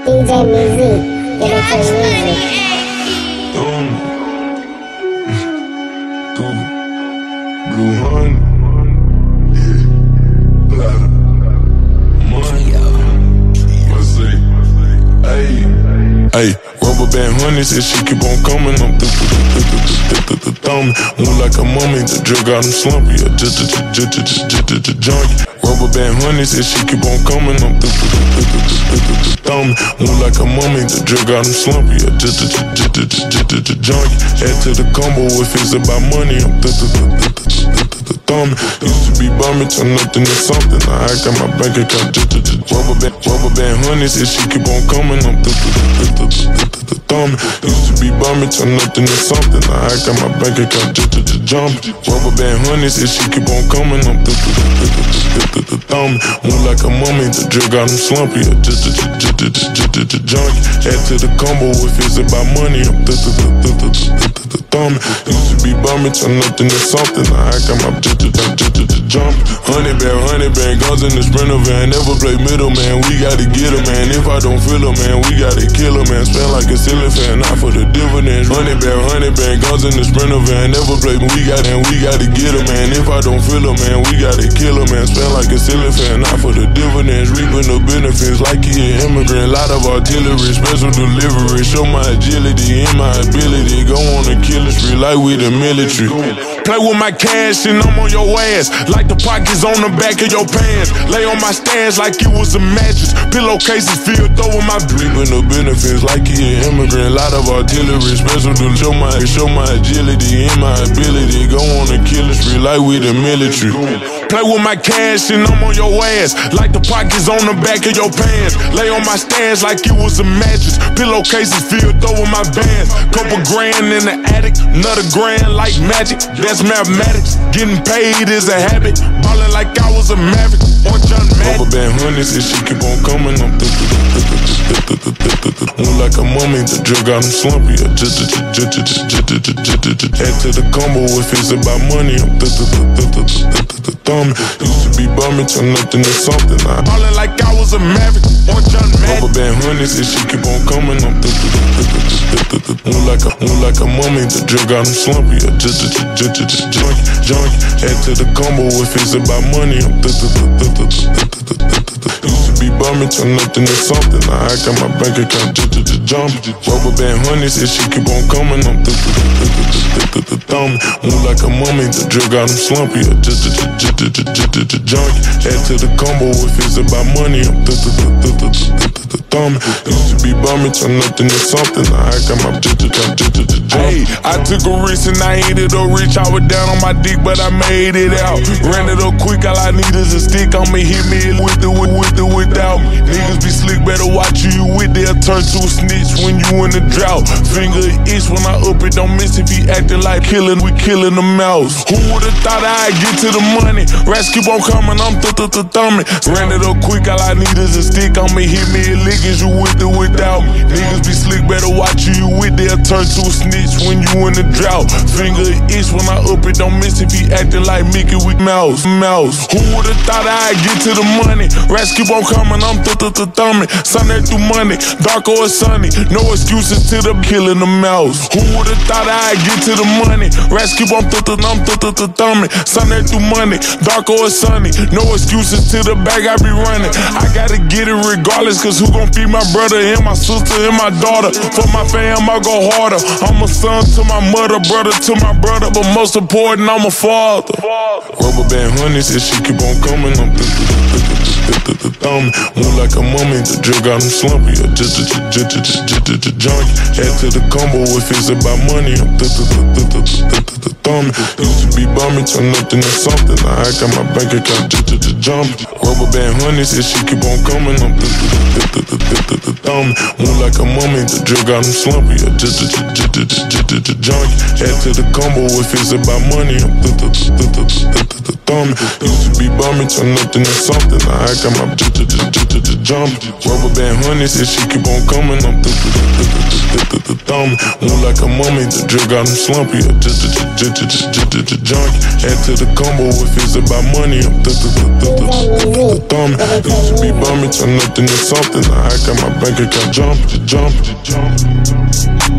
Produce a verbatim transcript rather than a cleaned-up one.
D J Music, get into music. Um, Blue Honey, yeah, Blatter, money, I say, ayy, ayy, rubber band honey said she keep on coming, I'm through, through, through, thumbing, move like a mummy, the drug got him slumpy, I just, just, just, just, just, just, junkie. Rubber band honey said she keep on coming, I'm through, through, through, through, thumbing, move like a mummy, the drug got him slumpy, I just, just, just, just, just, just, junkie. Add to the combo if it's about money, I'm through, through, through, through, thumbing. Used to be bumming, turn nothing to something. Now I got my bank account. Rubber band, rubber band honey said she keep on coming, I'm through, through, through, through, thumbing. Used to be bumming, turn nothing to something. Now I got my bank account jumping. Rubber band honey said she keep on coming, I'm through, through, through, through, thumbing. Move like a mummy, the drug got him slumpy. Just, just, just, just, just, just, junkie. Add to the combo if it's about money, I'm through, through, through, through, through, thumbing. Used to be bumming, turn nothing to something. Now I got my just, just, just, just, jump. Honey band, honey band, guns in the Sprinter van. Never play middle, man. We gotta get her, man. If I don't feel her, man, we gotta kill her, man. Spend like a ceiling fan, not for the dividends. Honey band, honey band, guns in the Sprinter van. Never play, we got and we gotta get her, man. If I don't feel her, man, we gotta kill her, man. Spend like a ceiling fan, not for the dividends. Reaping the benefits like he an immigrant. Lot of artillery, special delivery. Show my agility and my ability. Go on a killing spree like we the military. Play with my cash and I'm on your ass. Like the pockets on the back of your pants. Lay on my stands like it was a mattress. Pillowcases filled over my reaping the benefits like he an immigrant. Lot of artillery, special to show my show my agility and my ability. Go on a killing spree like we the military. Play with my cash and I'm on your ass. Like the pockets on the back of your pants. Lay on my stands like it was a mattress. Pillowcases filled over my bands. Couple grand in the attic, another grand like magic. That's mathematics. Getting paid is a habit. Ballin' like I was a Maverick or John Madden. Rubber band honey said she keep on coming, I'm through, move like a mummy, the drug got him slumpy. I just, just, just, just, just, just, just, just, add to the combo if it's about money, I'm through, thumbing. Used to be bumming, turn nothing to something. I ballin' like I was a Maverick or John Madden. Rubber band honey said she keep on coming, I'm through, move like a, move like a mummy, the drug got him slumpy. I just, just, just, just, just, junkie, junkie. Add to the combo if it's about money, I'm through, used to be bumming, turn nothing to something. Now I got my bank account jumping. Rubber band honey said she keep on coming, I'm through, thumbing. Move like a mummy, the drug got him slumpy. I just, just, just, just, just, just, junkie. Add to the combo if it's about money, I'm through, thumbing. Used to be bumming, turn nothing to something. Now I got my just, just, just, just, hey, I took a risk and I ain't it or rich. I was down on my dick, but I made it out. Ran it up quick, all I need is a stick. I'ma hit me with the with, with the without me. Niggas be slick, better watch who you with. They'll turn to a snitch when you in the drought. Finger itch when I up it, don't miss if he acting like killing. We killing the mouse. Who would've thought I'd get to the money? Rats keep on coming, I'm th th th thumbing. Ran it up quick, all I need is a stick. I'ma hit me a lick, is you with the without me. Niggas be slick, better watch who you with. They'll turn to a snitch when you in the drought. Finger itch when I up it, don't miss if he acting like Mickey with mouse. Mouse. Who would've thought I'd get to the money? Rats keep on coming, I'm th th th thumbing. Sunday through Monday, dark or sunny. No excuses to the killing the mouse. Who would've thought I'd get to the money? Rats keep on th th I'm th th th thumbing. Sunday through Monday, dark or sunny. No excuses to the bag I be running. I gotta get it regardless, cause who gon' feed my brother and my sister and my daughter? For my fam, I go harder. I'm a son to my mother, brother to my brother, but most important, I'm a father. Rubber band honey said she keep on coming, I'm through, thumbing. Move like a mummy, the drug got him slumpy. I just, just, just, just, just, just, junkie. Add to the combo if it's about money, I'm through, thumbing. Used to be bumming, turn nothing to something. Now I got my bank account jumping. Rubber band honey said she keep on coming, I'm through, thumbing. Move like a mummy, the drug got him slumpy. I just, just, just, just, just, just, junkie. Add to the combo if it's about money, I'm through, thumbing. Used to be bumming, turn nothing to something. Now I got my j j j j j j jumping. Rubber band honey said she keep on coming. I'm th th th th th th th thumbing. Move like a mummy, the drill got him slumpy. J j j j j j j j j junkie. Add to the combo if it's about money. I'm th th th th th th thumbing. Used to be bumming, turn nothing to something. Now I got my bank account jumping, jumping, jumping.